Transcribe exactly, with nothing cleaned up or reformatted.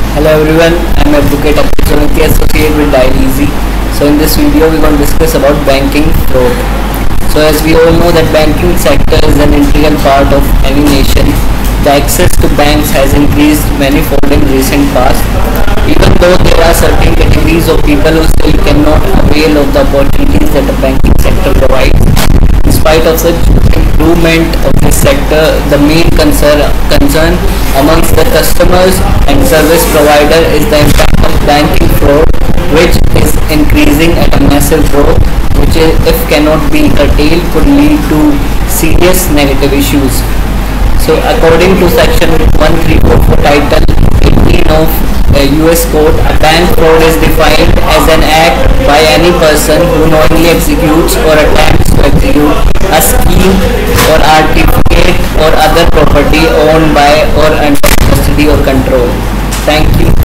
Hello everyone, I'm Advocate Abhijit, associate with Dial Easy. So in this video we're going to discuss about banking fraud. So as we all know that banking sector is an integral part of any nation. The access to banks has increased manifold in recent past. Even though there are certain categories of people who still cannot avail of the opportunities that the banking sector provides. In spite of such improvement of this sector, the main concern, concern amongst the customers and service provider is the impact of banking fraud, which is increasing at a massive growth, which is, if cannot be curtailed, could lead to serious negative issues. So according to section one three four four title eighteen of uh, U S code, a bank fraud is defined as an act by any person who knowingly executes or attempts to execute a scheme or artifact or other property owned by or under custody or control. Thank you.